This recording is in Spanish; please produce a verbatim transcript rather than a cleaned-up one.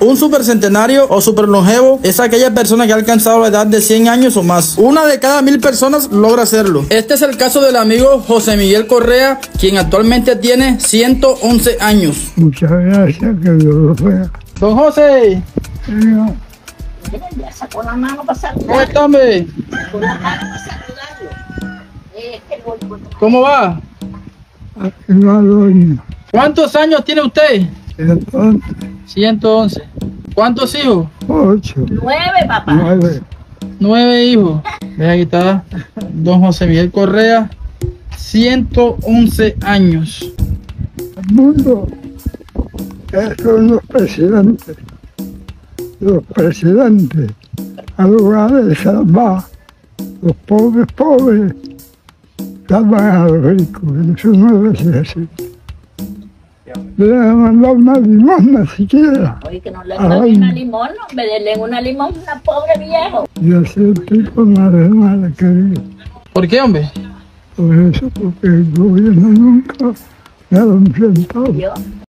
Un supercentenario o superlongevo es aquella persona que ha alcanzado la edad de cien años o más. Una de cada mil personas logra hacerlo. Este es el caso del amigo José Miguel Correa, quien actualmente tiene ciento once años. Muchas gracias, que Dios lo vea. Don José. Señor, Ya sacó la mano para saludarlo. ¿Cómo está, hombre? Sacó la mano para saludarlo. Eh, que el- ¿Cómo va? aquí va doña. ¿Cuántos años tiene usted? Entonces, ciento once. ¿Cuántos hijos? ocho, Nueve, papá. nueve. Nueve hijos. Ve, aquí está don José Miguel Correa, ciento once años. El mundo, esos son los presidentes. Los presidentes, a lugar de salvar los pobres pobres, salvan a los ricos. Eso no debe ser así. Le han mandado una limosna siquiera. Oye, que no le Ay. den una limón, no me den una limón, una pobre viejo. Y así el tipo nada más le quería. ¿Por qué, hombre? Por eso, porque el gobierno nunca me ha enfrentado. Yo,